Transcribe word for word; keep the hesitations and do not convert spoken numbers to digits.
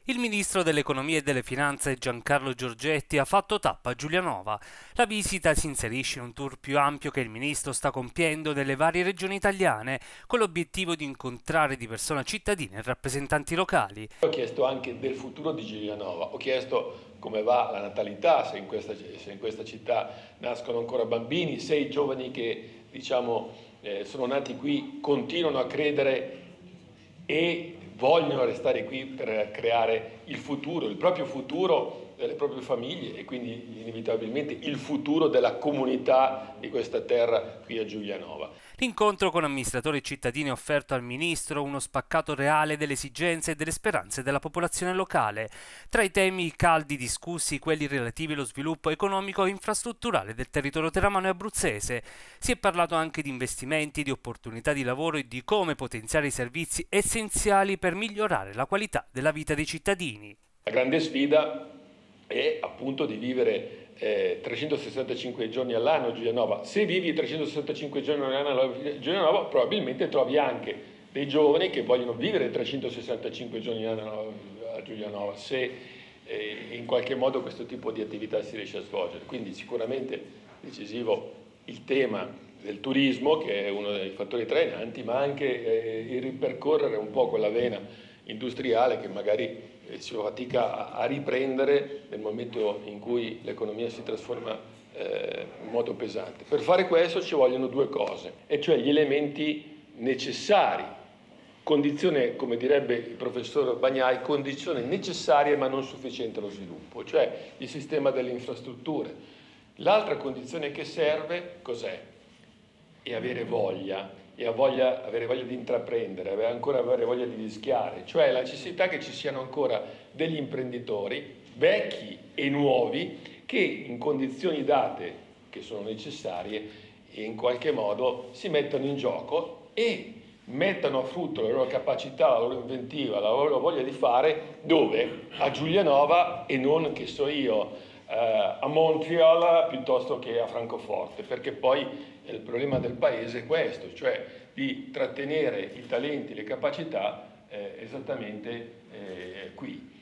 Il ministro dell'Economia e delle Finanze Giancarlo Giorgetti ha fatto tappa a Giulianova. La visita si inserisce in un tour più ampio che il ministro sta compiendo nelle varie regioni italiane, con l'obiettivo di incontrare di persona cittadini e rappresentanti locali. Ho chiesto anche del futuro di Giulianova, ho chiesto come va la natalità, se in questa, se in questa città nascono ancora bambini, se i giovani che diciamo, eh, sono nati qui continuano a credere e vogliono restare qui per creare il futuro, il proprio futuro delle proprie famiglie e quindi inevitabilmente il futuro della comunità di questa terra qui a Giulianova. L'incontro con amministratori e cittadini ha offerto al ministro uno spaccato reale delle esigenze e delle speranze della popolazione locale. Tra i temi caldi discussi quelli relativi allo sviluppo economico e infrastrutturale del territorio teramano e abruzzese. Si è parlato anche di investimenti, di opportunità di lavoro e di come potenziare i servizi essenziali per migliorare la qualità della vita dei cittadini. La grande sfida è appunto di vivere eh, trecentosessantacinque giorni all'anno a Giulianova. Se vivi trecentosessantacinque giorni all'anno a Giulianova, probabilmente trovi anche dei giovani che vogliono vivere trecentosessantacinque giorni all'anno a Giulianova, se eh, in qualche modo questo tipo di attività si riesce a svolgere. Quindi sicuramente decisivo il tema del turismo, che è uno dei fattori trainanti, ma anche eh, il ripercorrere un po' quella vena industriale che magari si fa fatica a riprendere nel momento in cui l'economia si trasforma eh, in modo pesante. Per fare questo ci vogliono due cose, e cioè gli elementi necessari, condizione, come direbbe il professor Bagnai, condizione necessaria ma non sufficiente allo sviluppo, cioè il sistema delle infrastrutture. L'altra condizione che serve cos'è? E avere voglia, e a voglia, avere voglia di intraprendere, avere ancora avere voglia di rischiare, cioè la necessità che ci siano ancora degli imprenditori, vecchi e nuovi, che in condizioni date, che sono necessarie, in qualche modo si mettano in gioco e mettano a frutto la loro capacità, la loro inventiva, la loro voglia di fare, dove? A Giulianova e non, che so io, a Montreal piuttosto che a Francoforte, perché poi il problema del paese è questo, cioè di trattenere i talenti, le capacità eh, esattamente eh, qui.